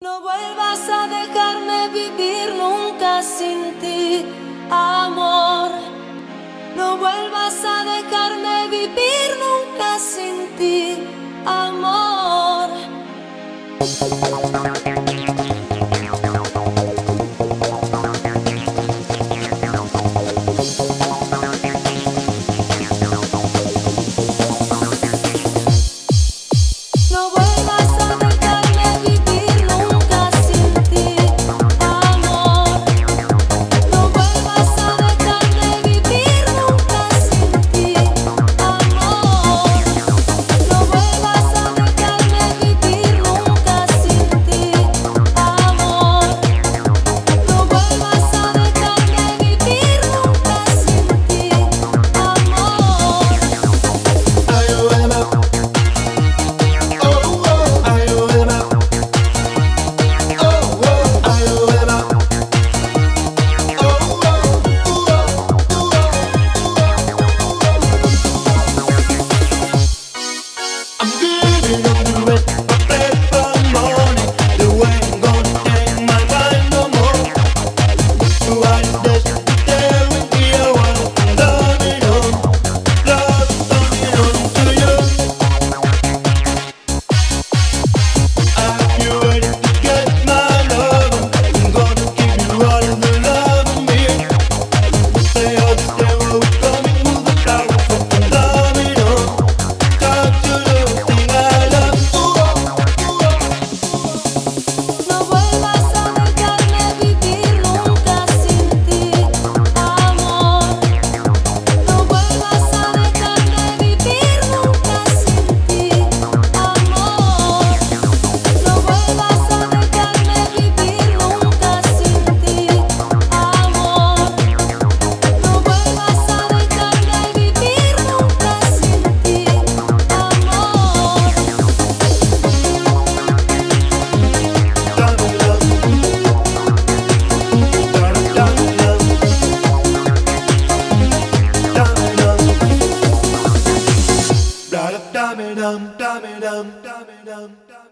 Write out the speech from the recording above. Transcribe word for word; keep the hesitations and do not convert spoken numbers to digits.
No vuelvas a dejarme vivir nunca sin ti, amor. No vuelvas a dejarme vivir nunca sin ti, amor. No vuelvas a dejarme vivir nunca sin ti, amor. No vuelvas a dejarme vivir nunca sin ti, amor. No vuelvas a dejarme vivir nunca sin ti, amor. No vuelvas a dejarme vivir nunca sin ti, amor. Dum dum dum dum dum dum dum.